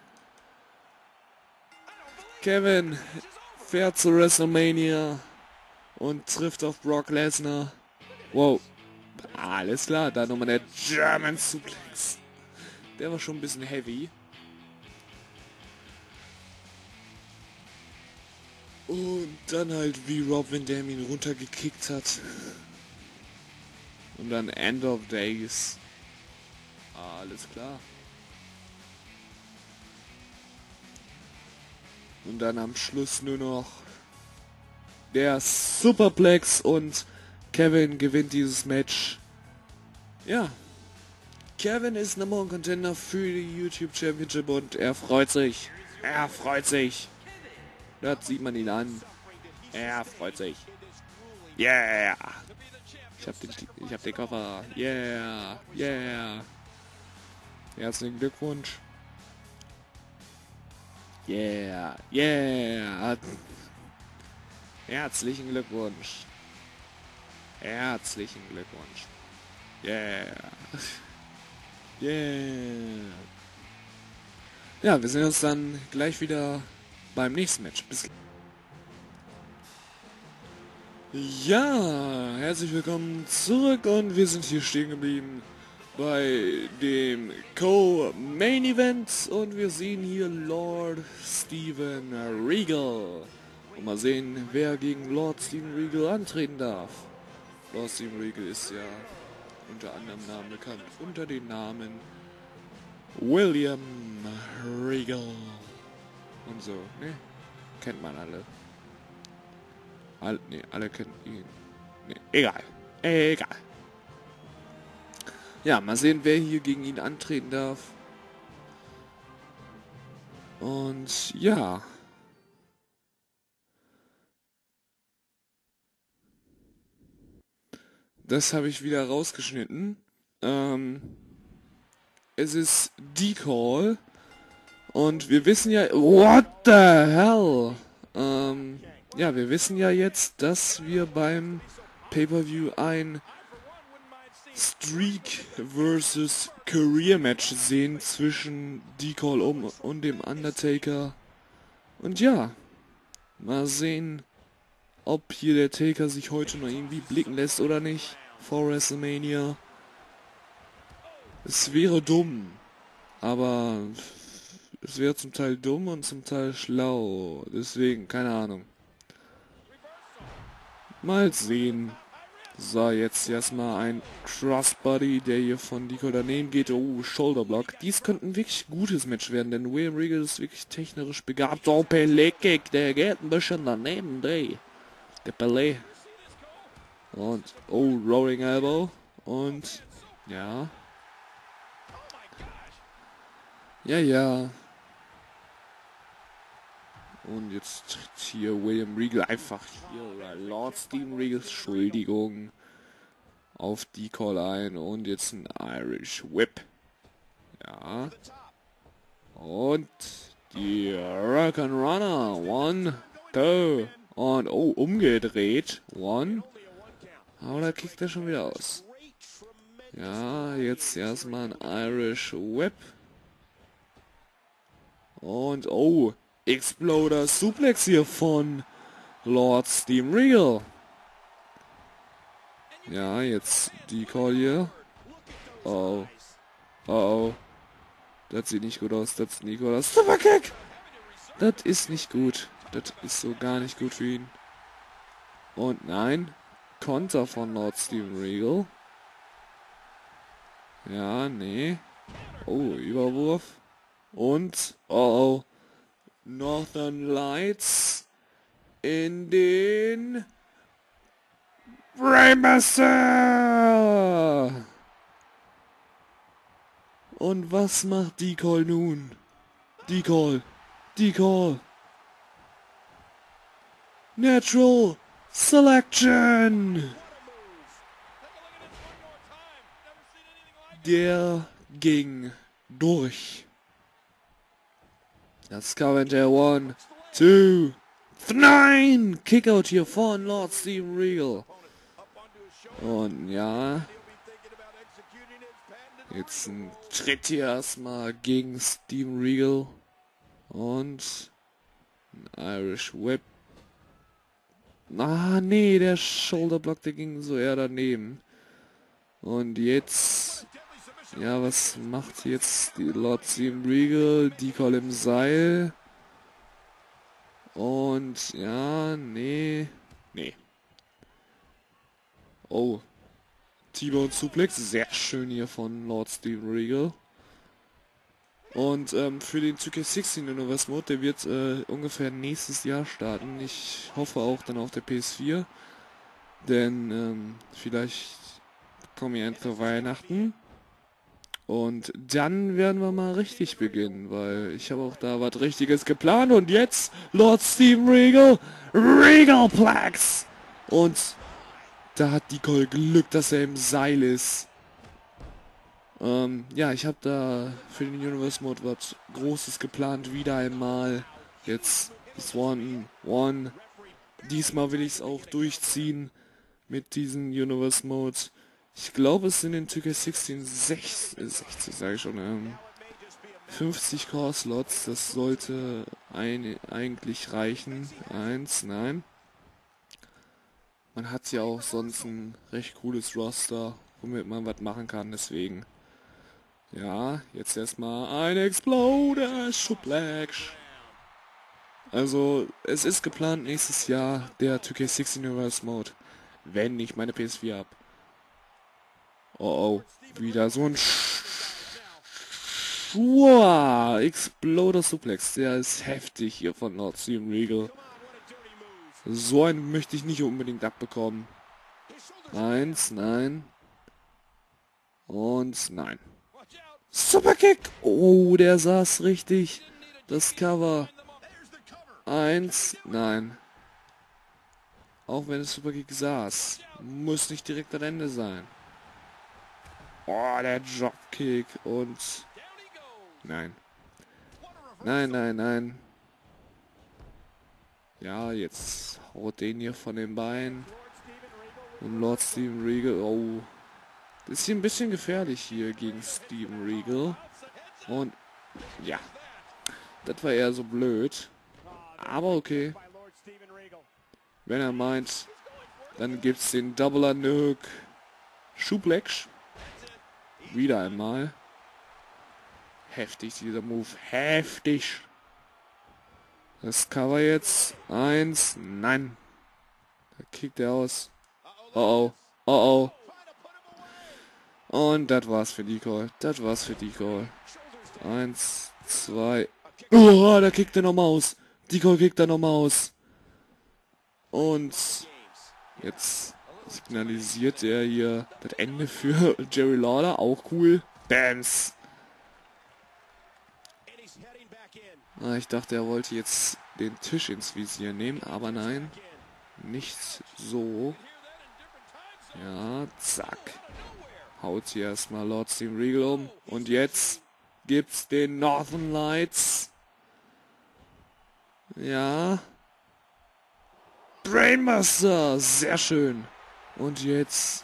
Kevin fährt zu WrestleMania und trifft auf Brock Lesnar. Wow. Alles klar, da nochmal der German Suplex. Der war schon ein bisschen heavy. Und dann halt, wie Rob Van Dam ihn runtergekickt hat. Und dann End of Days. Alles klar. Und dann am Schluss nur noch der Superplex und Kevin gewinnt dieses Match. Ja. Kevin ist Number One Contender für die YouTube Championship und er freut sich. Er freut sich. Das sieht man ihn an. Er freut sich. Yeah. Ich hab den, ich hab den Koffer. Yeah. Yeah. Herzlichen Glückwunsch. Yeah. Yeah. Herzlichen Glückwunsch. Herzlichen Glückwunsch. Yeah. Yeah. Ja, wir sehen uns dann gleich wieder beim nächsten Match. Bis ja, herzlich willkommen zurück und wir sind hier stehen geblieben bei dem Co-Main Event und wir sehen hier Lord Steven Regal. Und mal sehen, wer gegen Lord Steven Regal antreten darf. Lord Steven Regal ist ja unter anderem Namen bekannt, unter dem Namen William Regal. Und so, ne? Kennt man alle. All, ne, alle kennen ihn. Ne, egal. Egal. Ja, mal sehen, wer hier gegen ihn antreten darf. Und ja. Das habe ich wieder rausgeschnitten. Ähm, es ist D-Call. Und wir wissen ja... What the hell? Ähm, ja, wir wissen ja jetzt, dass wir beim Pay-Per-View ein Streak versus Career Match sehen zwischen D-Call und dem Undertaker. Und ja, mal sehen, ob hier der Taker sich heute noch irgendwie blicken lässt oder nicht vor WrestleMania. Es wäre dumm, aber es wäre zum Teil dumm und zum Teil schlau. Deswegen, keine Ahnung. Mal sehen. So, jetzt erstmal ein Crossbody, der hier von D-Call daneben geht. Oh, Shoulderblock. Dies könnte ein wirklich gutes Match werden, denn William Regal ist wirklich technisch begabt. Oh, Pelé-Kick, der geht ein bisschen daneben, ey. Der Pelé. Und, oh, Rolling Elbow. Und, ja. Ja, ja. Und jetzt tritt hier William Regal einfach hier, oder Lord Steven Regal, Entschuldigung, auf D-Call ein. Und jetzt ein Irish Whip. Ja. Und die Hurricanrana. One, two. Und, oh, umgedreht. One. Aber da kickt er schon wieder aus. Ja, jetzt erstmal ein Irish Whip. Und, oh, Exploder Suplex hier von Lord Steven Regal. Ja, jetzt die Call hier. Oh. Oh, oh. Das sieht nicht gut aus. Das sieht nicht gut aus. Superkick! Das ist nicht gut. Das ist so gar nicht gut für ihn. Und nein. Konter von Lord Steven Regal. Ja, nee. Oh, Überwurf. Und, oh, oh. Northern Lights in den Brainbuster. Und was macht D-Call nun? D-Call, D-Call. Natural Selection. Der ging durch. Das Scavenger one, two, nine! Kickout hier von Lord Steven Regal. Und ja. Jetzt ein Tritt hier erstmal gegen Steven Regal. Und ein Irish Whip. Ah, nee, der Shoulderblock, der ging so eher daneben. Und jetzt... Ja, was macht jetzt die Lord Steven Regal? D-Call im Seil. Und, ja, nee. Nee. Oh. T-Bone Suplex. Sehr schön hier von Lord Steven Regal. Und ähm, für den zwei K sechzehn Universe Mode, der wird äh, ungefähr nächstes Jahr starten. Ich hoffe auch dann auf der P S vier. Denn ähm, vielleicht kommen ja endlich Weihnachten. Und dann werden wir mal richtig beginnen, weil ich habe auch da was Richtiges geplant. Und jetzt Lord Steven Regal, Regalplex. Und da hat D-Call Glück, dass er im Seil ist. Ähm, ja, ich habe da für den Universe Mode was Großes geplant, wieder einmal. Jetzt ist One, One. Diesmal will ich es auch durchziehen mit diesem Universe Mode. Ich glaube, es sind in zwei K sechzehn sechzig, sechzig sage ich schon, ähm, fünfzig Core-Slots. Das sollte ein, eigentlich reichen. Eins, nein. Man hat ja auch sonst ein recht cooles Roster, womit man was machen kann, deswegen. Ja, jetzt erstmal ein Exploder Suplex. Also, es ist geplant nächstes Jahr der zwei K sechzehn Universe Mode, wenn ich meine P S vier habe. Oh, oh, wieder so ein Schwur. Exploder Suplex, der ist heftig hier von Lord Steven Regal. So einen möchte ich nicht unbedingt abbekommen. Eins, nein. Und nein. Superkick. Oh, der saß richtig. Das Cover. Eins. Nein. Auch wenn es Superkick saß. Muss nicht direkt am Ende sein. Oh, der Dropkick. Und... Nein. Nein, nein, nein. Ja, jetzt haut den hier von den Beinen. Und Lord Steven Regal. Oh. Das ist hier ein bisschen gefährlich hier gegen Steven Regal. Und ja. Das war eher so blöd. Aber okay. Wenn er meint, dann gibt's den Double Underhook Suplex. Wieder einmal. Heftig dieser Move. Heftig. Das Cover jetzt. Eins. Nein. Da kickt er aus. Oh oh. Oh oh. Und das war's für Decoy. Das war's für Decoy. Eins. Zwei. Oh, da kickt er nochmal aus. Decoy kickt er nochmal aus. Und jetzt signalisiert er hier das Ende für Jerry Lawler. Auch cool. Bams. Ah, ich dachte, er wollte jetzt den Tisch ins Visier nehmen, aber nein. Nicht so. Ja, zack. Haut hier erstmal Lord Steven Regal um. Und jetzt gibt's den Northern Lights. Ja. Brainbuster. Sehr schön. Und jetzt...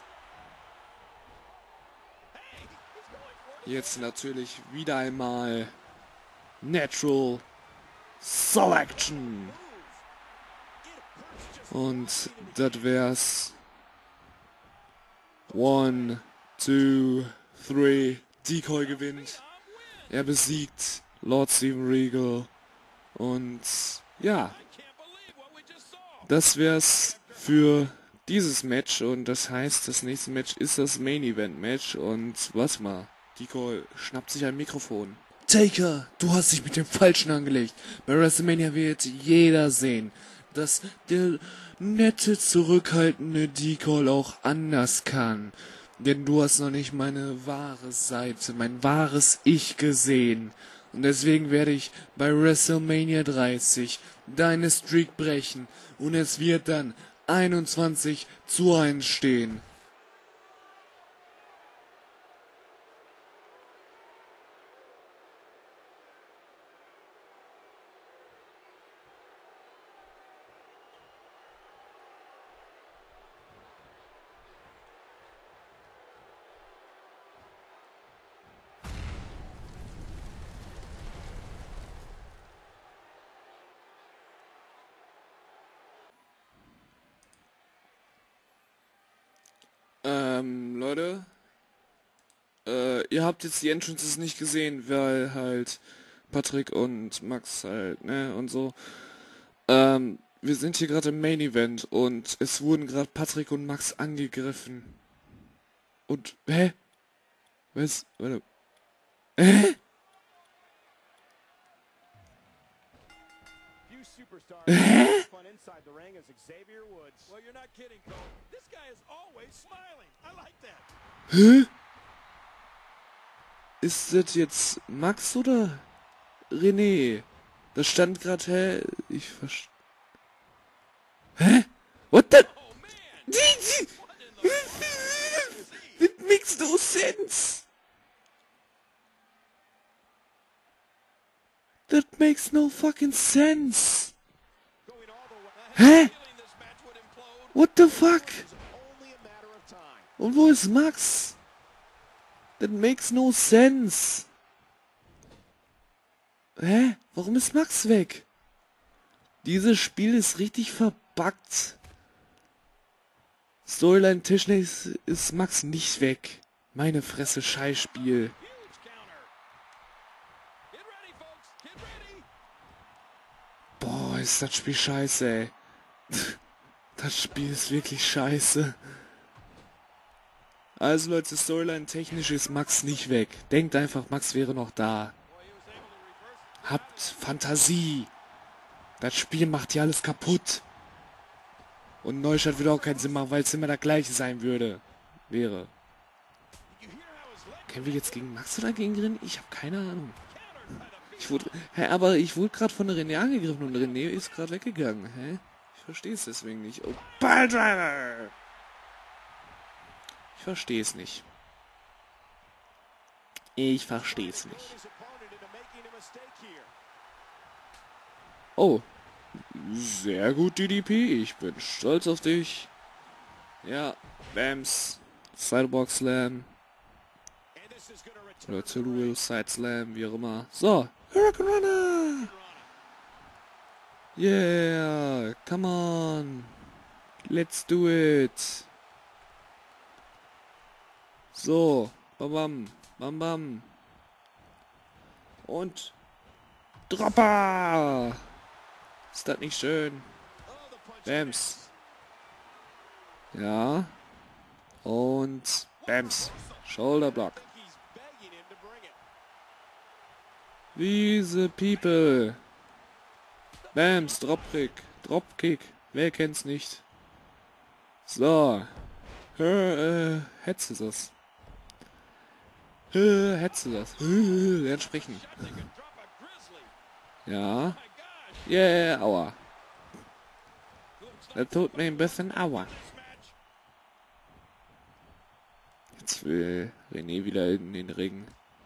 Jetzt natürlich wieder einmal... Natural Selection. Und das wär's. One, two, three. Decoy gewinnt. Er besiegt Lord Steven Regal. Und ja. Das wär's für dieses Match. Und das heißt, das nächste Match ist das Main Event Match. Und was mal. Decoy schnappt sich ein Mikrofon. Taker, du hast dich mit dem Falschen angelegt. Bei WrestleMania wird jeder sehen, dass der nette, zurückhaltende Decoy auch anders kann. Denn du hast noch nicht meine wahre Seite, mein wahres Ich gesehen. Und deswegen werde ich bei WrestleMania dreißig deine Streak brechen. Und es wird dann einundzwanzig zu eins stehen. Ähm, Leute, äh, ihr habt jetzt die Entrances nicht gesehen, weil halt Patrick und Max halt, ne, und so. Ähm, wir sind hier gerade im Main Event und es wurden gerade Patrick und Max angegriffen. Und, hä? Was? Warte. Hä? Hä? Hä? Ist das jetzt Max oder René? Da stand gerade, hä? Ich verstehe. Hä? What the? It makes no sense. That makes no fucking sense. Hä? What the fuck? Und wo ist Max? That makes no sense. Hä? Warum ist Max weg? Dieses Spiel ist richtig verbuggt. Storyline-technisch ist, ist Max nicht weg. Meine Fresse, Scheißspiel. Boah, ist das Spiel scheiße, ey. Das Spiel ist wirklich scheiße. Also Leute, Storyline-technisch ist Max nicht weg. Denkt einfach, Max wäre noch da. Habt Fantasie. Das Spiel macht hier alles kaputt. Und Neustart würde auch keinen Sinn machen, weil es immer das gleiche sein würde. Wäre. Kämpfen wir jetzt gegen Max oder gegen Rin? Ich habe keine Ahnung. Ich wurde, hä, aber ich wurde gerade von René angegriffen und René ist gerade weggegangen. Hä? Ich verstehe es deswegen nicht. Oh, Piledriver! Ich verstehe es nicht. Ich verstehe es nicht. Oh. Sehr gut, D D P. Ich bin stolz auf dich. Ja, Bams. Sidebox Slam. Oder Zulu Side Slam, wie auch immer. So. Hurricane Runner. Yeah. Come on. Let's do it. So. Bam bam. Bam bam. Und. Dropper. Ist das nicht schön? Bams. Ja. Und Bams. Shoulder Block. Diese People. Bams. Dropkick. Dropkick. Wer kennt's nicht? So. Äh, hättest du das? Äh, hättest du das? Äh, lern sprechen. Ja. Yeah, aua. Das tut mir ein bisschen aua. Jetzt will René wieder in den Ring.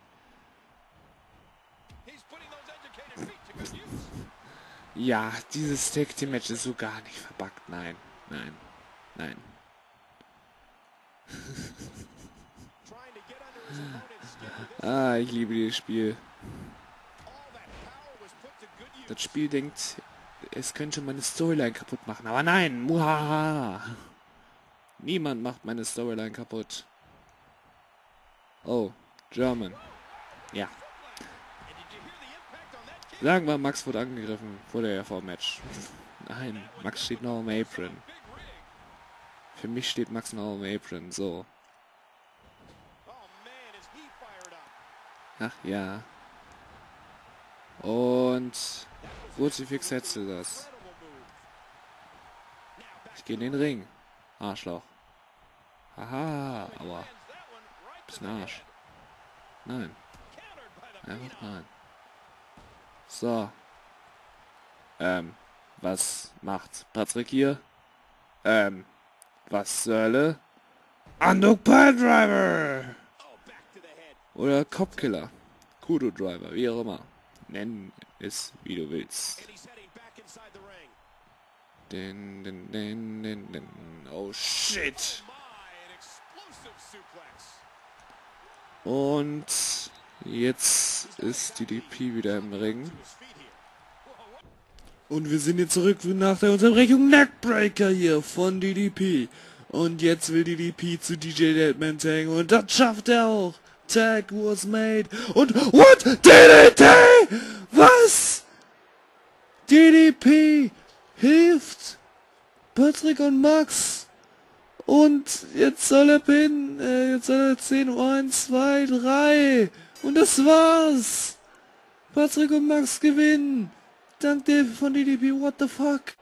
Ja, dieses Tag Team Match ist so gar nicht verbuggt. Nein, nein, nein. Ah, ich liebe dieses Spiel. Das Spiel denkt, es könnte meine Storyline kaputt machen. Aber nein, muhaha. Niemand macht meine Storyline kaputt. Oh, German. Ja. Sagen wir, Max wurde angegriffen. Wurde ja vor dem Match. Nein, Max steht noch am Apron. Für mich steht Max noch am Apron. So. Ach ja. Und Kruzifix hättest du das. Ich gehe in den Ring. Arschloch. Haha, aua. Bist ein Arsch. Nein. Einfach nein. So. Ähm, was macht Patrick hier? Ähm, was zur Hölle? Anduk Piledriver! Oder Copkiller. Kudo Driver, wie auch immer. Nenn es, wie du willst. Den, den, den, den, den. Oh shit! Und jetzt ist D D P wieder im Ring. Und wir sind jetzt zurück nach der Unterbrechung. Neckbreaker hier von D D P. Und jetzt will D D P zu D J Deadman taggen. Und das schafft er auch. Tag was made. Und what? D D T? Was? D D P hilft Patrick und Max. Und jetzt soll er pinnen. Äh, jetzt soll er zehn. eins, zwei, drei. Und das war's. Patrick und Max gewinnen. Dank der von D D P. What the fuck?